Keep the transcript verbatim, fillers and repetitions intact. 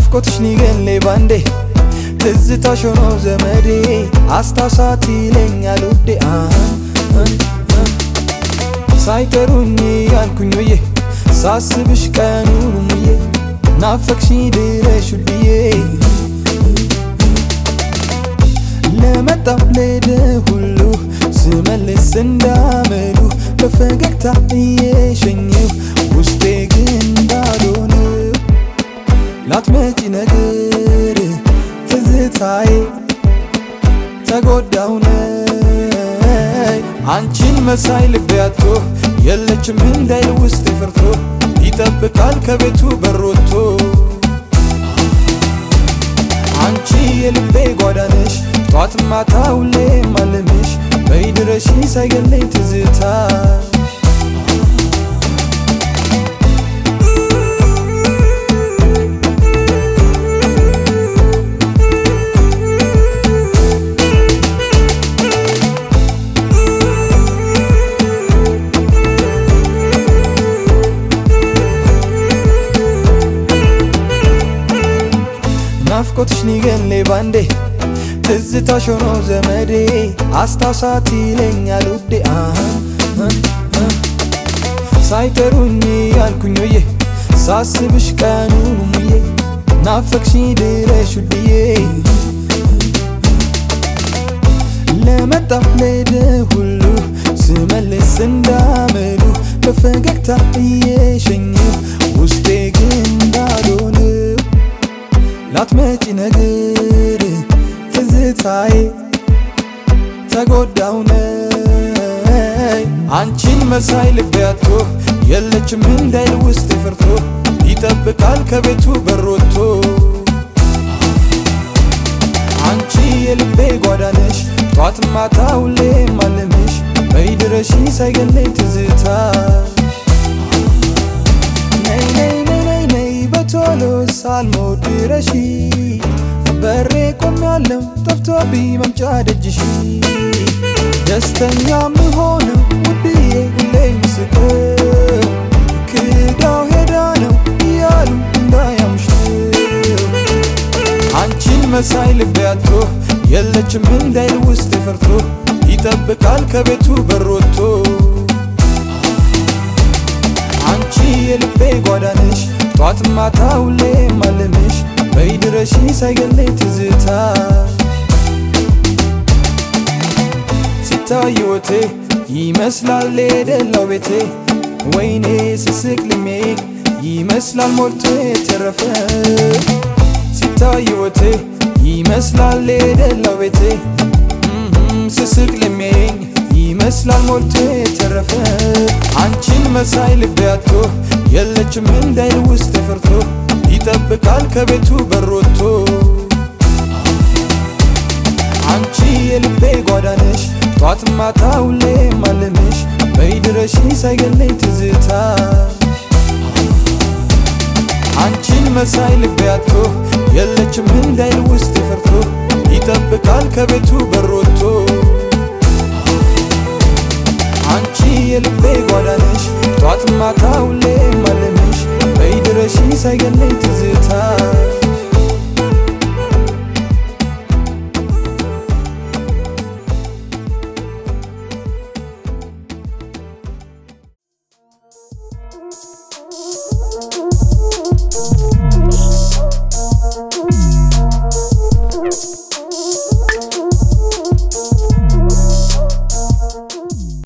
ናፍቆትሽ ንገለይ ባንዴ ትዝታሽ ሆኖ ዘመዴ አስታውሳት ይለኛል ውዴ ሳይጠሩኝ ያልኩኝ ውዬ ሳስብሽ ቀኑን ሙዬ ናፈቅሽኝ ድረሽ ውድዬ ለመጣው ለደ ሁሉ ስመልስ እንዳመሉ በፈገግታ እየሸኘው ውስጤ ግን ባዶ ነው ላትመጪ ነገር ትዝታዬ ተጎዳው ነይ አንቺን መሳይ ልቤ አጥቶ የለችም እንዳይል ውስጤ ፈርቶ ይጠብቃል ከቤቱ በሮቶ አንቺ የልቤ ጓዳነሽ ጧት ማታ ሁሌ ማለምሽ በይድረሺ ሳይገለኝ ትዝታ ናፍቆትሽ ንገለይ ባንዴ ትዝታሽ ሆኖ ዘመዴ አስታውሳት ይለኛል ውዴ ሳይጠሩኝ ያልኩኝ ውዬ ሳስብሽ ቀኑን ሙዬ ናፈቅሽኝ ድረሽ ውድዬ ለመጣው ለደ ሁሉ ስመልስ እንዳመሉ በፈገግታ እየሸኘው ውስጤ ግን ባዶ ነው ላትመጪ ነገር ትዝታዬ ተጎዳው ነይ አንቺን መሳይ ልቤ አጥቶ የለችም እንዳይል ውስጤ ፈርቶ ይጠብቃል ከቤቱ በሮቶ አንቺ የልቤ ጓዳነሽ ጧት ማታ ሁሌ ማለምሽ በይድረሺ ሳይገለኝ ትዝታ ነይ ነይ ነይ ነይ በቶሎ ሳልሞት ድረሺ በሬ ቆሜያለሁ ጠፍቶብኝ መምጫ ደጅሽ ደስተኛ ምሆነው ውድዬ ሁሌ ምስክር ክዳው ሄዳ ነው እያሉ እንዳያምሽ አንቺን መሳይ ልቤ አጥቶ የለችም እንዳይል ውስጤ ፈርቶ ይጠብቃል ከቤቱ በሮቶ አንቺ የልቤ ጓዳነሽ ጧት ማታ ሁሌ ማለምሽ በይድረሺ ሳይገለኝ ትዝታ ሲታይ ሕይወቴ ይመስላል የደላው ቤቴ ወይኔ ስስቅ ልሜ ይመስላል ሞልቶ የተረፈ ሲታይ ሕይወቴ ይመስላል የደላው ቤቴ ስስቅ ልሜ ይመስላል ሞልቶ የተረፈ አንቺን መሳይ ልቤ አጥቶ የለችም እንዳይል ውስጤ ፈርቶ ይጠብቃል ከቤቱ በሮቶ አንቺ የልቤ ጓዳነሽ ጧት ማታ ሁሌ ማለምሽ በይድረሺ ሳይገለኝ ትዝታ አንቺን መሳይ ልቤ አጥቶ የለችም እንዳይል ውስጤ ፈርቶ ይጠብቃል ከቤቱ በሮቶ አንቺ የልቤ ጓዳነሽ ጧት ማታ ሁሌ ማለምሽ በይድረሺ ሳይገለኝ ትዝታ